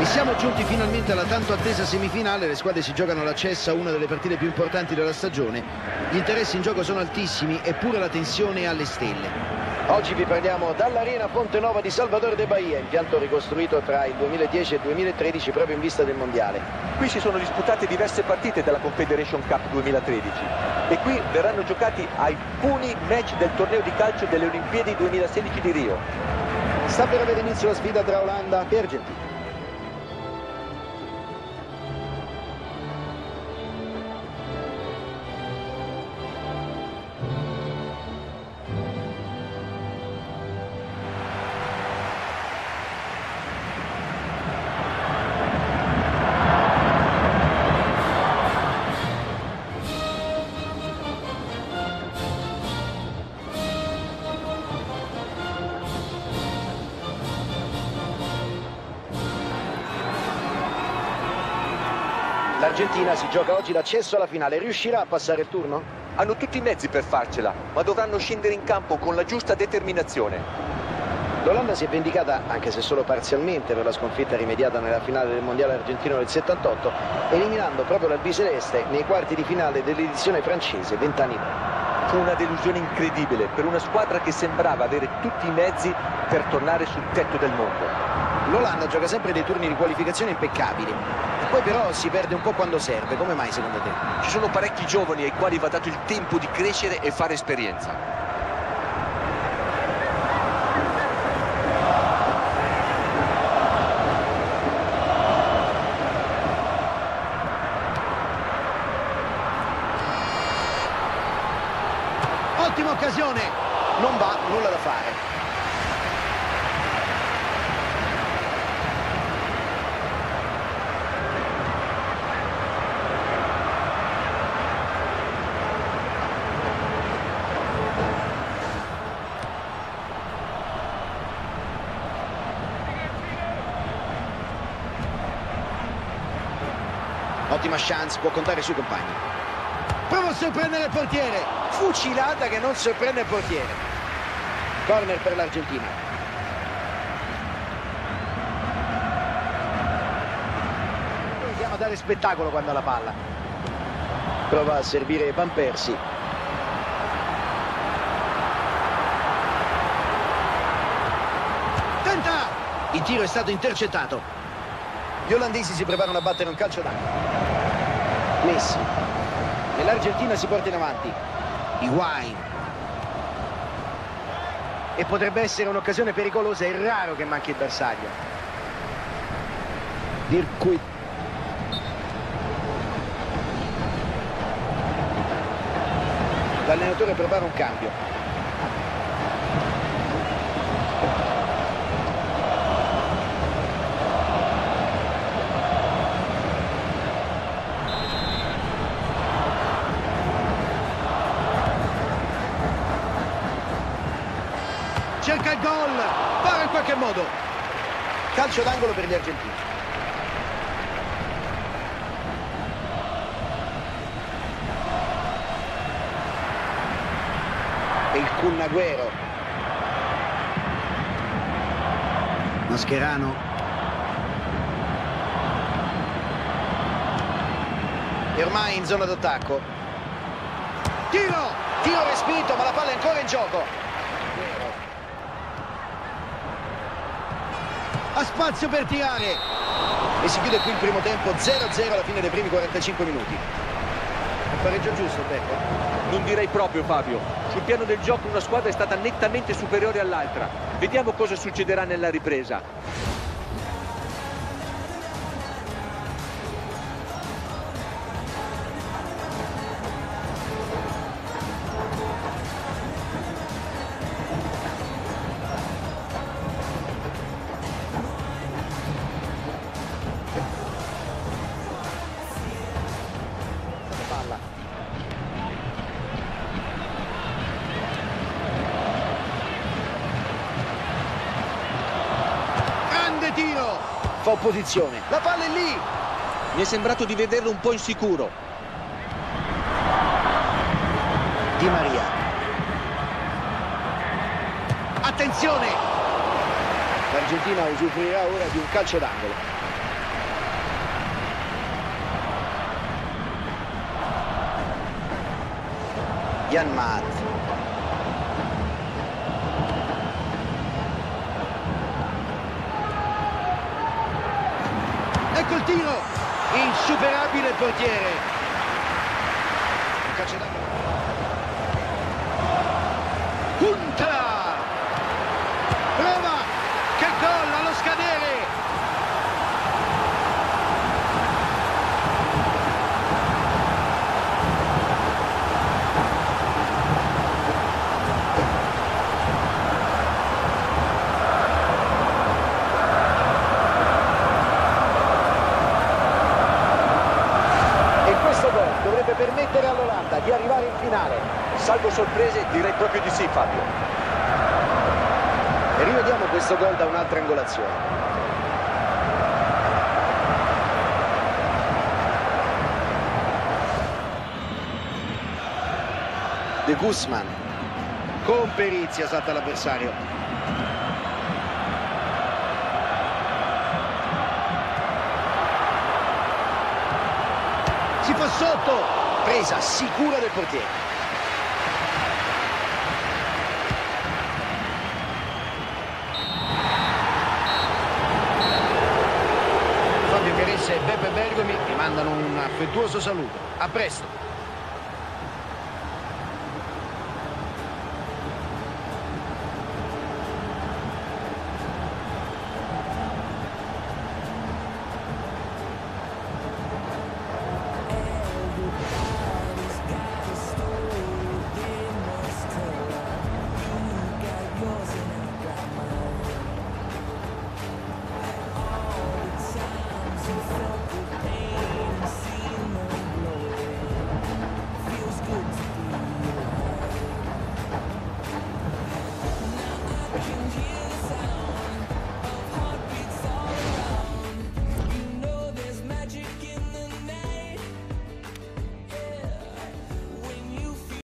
E siamo giunti finalmente alla tanto attesa semifinale. Le squadre si giocano l'accesso a una delle partite più importanti della stagione. Gli interessi in gioco sono altissimi, eppure la tensione è alle stelle. Oggi vi parliamo dall'Arena Fonte Nova di Salvador de Bahia, impianto ricostruito tra il 2010 e il 2013 proprio in vista del Mondiale. Qui si sono disputate diverse partite della Confederation Cup 2013 e qui verranno giocati alcuni match del torneo di calcio delle Olimpiadi 2016 di Rio. Sta per avere inizio la sfida tra Olanda e Argentina. L'Argentina si gioca oggi l'accesso alla finale. Riuscirà a passare il turno? Hanno tutti i mezzi per farcela, ma dovranno scendere in campo con la giusta determinazione. L'Olanda si è vendicata, anche se solo parzialmente, per la sconfitta rimediata nella finale del Mondiale argentino del 78, eliminando proprio l'albiceleste nei quarti di finale dell'edizione francese 20 anni dopo. Fu una delusione incredibile per una squadra che sembrava avere tutti i mezzi per tornare sul tetto del mondo. L'Olanda gioca sempre dei turni di qualificazione impeccabili, e poi però si perde un po' quando serve. Come mai secondo te? Ci sono parecchi giovani ai quali va dato il tempo di crescere e fare esperienza. Ottima occasione, non va, nulla da fare. Ottima chance, può contare sui compagni. Prova a sorprendere il portiere. Fucilata che non sorprende il portiere. Corner per l'Argentina. Andiamo a dare spettacolo quando ha la palla. Prova a servire Van Persie. Tenta! Il tiro è stato intercettato. Gli olandesi si preparano a battere un calcio d'angolo. Messi. E l'Argentina si porta in avanti. Higuaín. E potrebbe essere un'occasione pericolosa. È raro che manchi il bersaglio. Dirk. L'allenatore prepara un cambio. Cerca il gol, para in qualche modo. Calcio d'angolo per gli argentini. E il Kun Agüero. Mascherano. E ormai in zona d'attacco. Tiro respinto, ma la palla è ancora in gioco. Ha spazio per tirare e si chiude qui il primo tempo. 0-0 alla fine dei primi 45 minuti. Un pareggio giusto, Pecco? Non direi proprio, Fabio. Sul piano del gioco una squadra è stata nettamente superiore all'altra. Vediamo cosa succederà nella ripresa. Tiro, fa opposizione, la palla è lì. Mi è sembrato di vederlo un po' insicuro. Di Maria. Attenzione! L'Argentina usufruirà ora di un calcio d'angolo. Janmaat. Ecco il tiro, insuperabile il portiere. Punta, prova, che gol allo scadere. Dovrebbe permettere all'Olanda di arrivare in finale. Salvo sorprese, direi proprio di sì, Fabio. E rivediamo questo gol da un'altra angolazione. De Guzman con perizia salta l'avversario. Si fa sotto, presa sicura del portiere. Fabio Caressa e Beppe Bergomi vi mandano un affettuoso saluto. A presto.